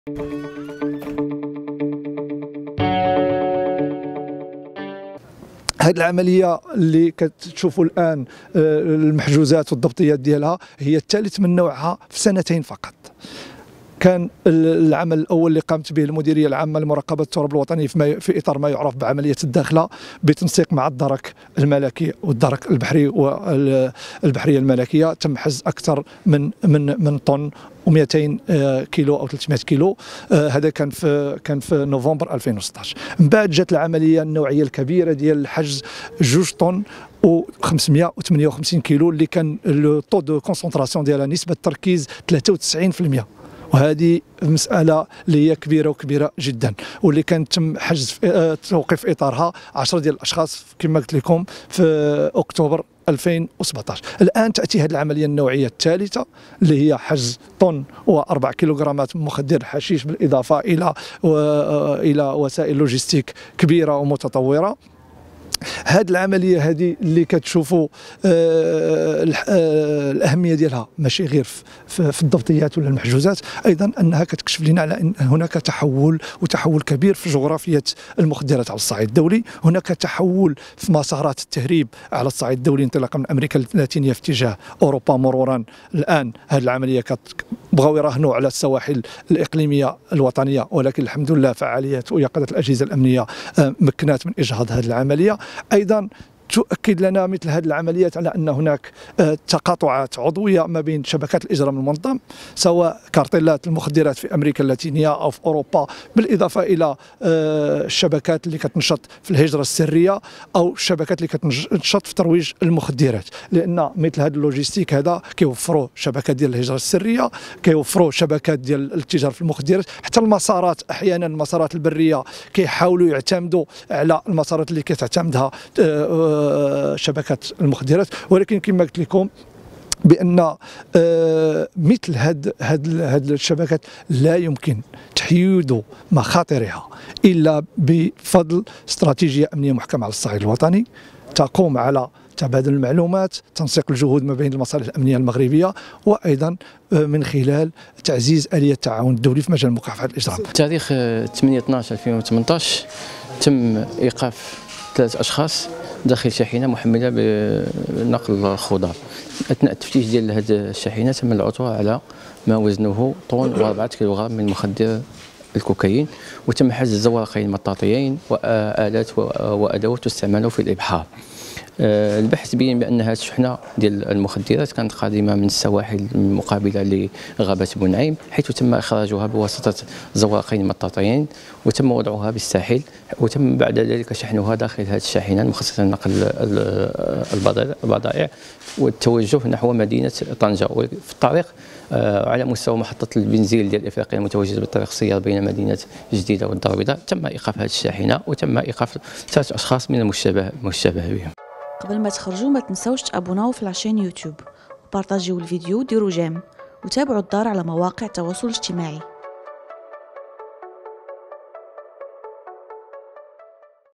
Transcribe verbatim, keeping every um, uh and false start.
هذه العمليه اللي كتشوفوا الان المحجوزات والضبطيات ديالها هي الثالث من نوعها في سنتين فقط. كان العمل الاول اللي قامت به المديريه العامه لمراقبه التراب الوطني في اطار ما يعرف بعمليه الداخله بالتنسيق مع الدرك الملكي والدرك البحري والبحرية الملكيه. تم حجز اكثر من من من طن ومئتين كيلو او ثلاثمئة كيلو. هذا كان في كان في نوفمبر ألفين وستة عشر. من بعد جات العمليه النوعيه الكبيره ديال الحجز جوج طن و خمسمئة وثمانية وخمسين كيلو اللي كان لو طو دو كونسونطراسيون ديالها نسبه تركيز ثلاثة وتسعين بالمئة. وهذه مسألة اللي هي كبيرة وكبيرة جدا، واللي كان تم حجز توقيف إطارها عشرة ديال الأشخاص كما قلت لكم في أكتوبر ألفين وسبعة عشر. الآن تأتي هذه العملية النوعية الثالثة اللي هي حجز طن وأربع كيلوغرامات من مخدر الحشيش بالإضافة إلى إلى وسائل لوجستيك كبيرة ومتطورة. هذه العمليه هذه اللي كتشوفوا آه الاهميه ديالها ماشي غير في, في الضبطيات ولا المحجوزات، ايضا انها كتكشف لنا على ان هناك تحول وتحول كبير في جغرافيه المخدرات على الصعيد الدولي. هناك تحول في مسارات التهريب على الصعيد الدولي انطلاقا من امريكا اللاتينيه في اتجاه اوروبا مرورا. الان هذه العمليه بغاو يراهنوا على السواحل الاقليميه الوطنيه، ولكن الحمد لله فعاليات ويقظه الاجهزه الامنيه مكنات من اجهاض هذه العمليه. ايضا تؤكد لنا مثل هذه العمليات على ان هناك تقاطعات عضويه ما بين شبكات الاجرام المنظم، سواء كارتيلات المخدرات في امريكا اللاتينيه او في اوروبا، بالاضافه الى الشبكات اللي كتنشط في الهجره السريه او الشبكات اللي كتنشط في ترويج المخدرات. لان مثل هذا اللوجيستيك هذا كيوفروا شبكات ديال الهجره السريه، كيوفروا شبكات ديال التجاره في المخدرات، حتى المسارات احيانا المسارات البريه كيحاولوا يعتمدوا على المسارات اللي كتعتمدها شبكات المخدرات. ولكن كما قلت لكم بان مثل هاد هاد هاد الشبكات لا يمكن تحييد مخاطرها الا بفضل استراتيجيه امنيه محكمه على الصعيد الوطني تقوم على تبادل المعلومات، تنسيق الجهود ما بين المصالح الامنيه المغربيه، وايضا من خلال تعزيز اليه التعاون الدولي في مجال مكافحه الاجرام. تاريخ ثمانية اثناش ألفين وثمانطاش تم ايقاف ثلاث اشخاص داخل شاحنه محمله بنقل الخضار. اثناء التفتيش ديال هذه الشاحنه تم العثور على ما وزنه طن وأربعة كيلوغرام من مخدر الكوكايين، وتم حجز زورقين مطاطيين وآلات وأدوات تستعمل في الإبحار. البحث بين بأن هذه الشحنة ديال المخدرات كانت قادمة من السواحل المقابلة لغابة بونعيم، حيث تم إخراجها بواسطة زورقين مطاطيين وتم وضعها بالساحل، وتم بعد ذلك شحنها داخل هذه الشاحنة المخصصة لنقل البضائع والتوجه نحو مدينة طنجة. وفي الطريق على مستوى محطة البنزين ديال إفريقيا المتواجدة بالطريق السيار بين مدينة جديدة والدار البيضاء تم إيقاف هذه الشاحنة، وتم إيقاف ثلاث أشخاص من المشتبه المشتبه بهم. قبل ما تخرجوا ما تنسوش تابوناو في العشان يوتيوب وبارطاجيو الفيديو وديروا جيم وتابعوا الدار على مواقع التواصل الاجتماعي.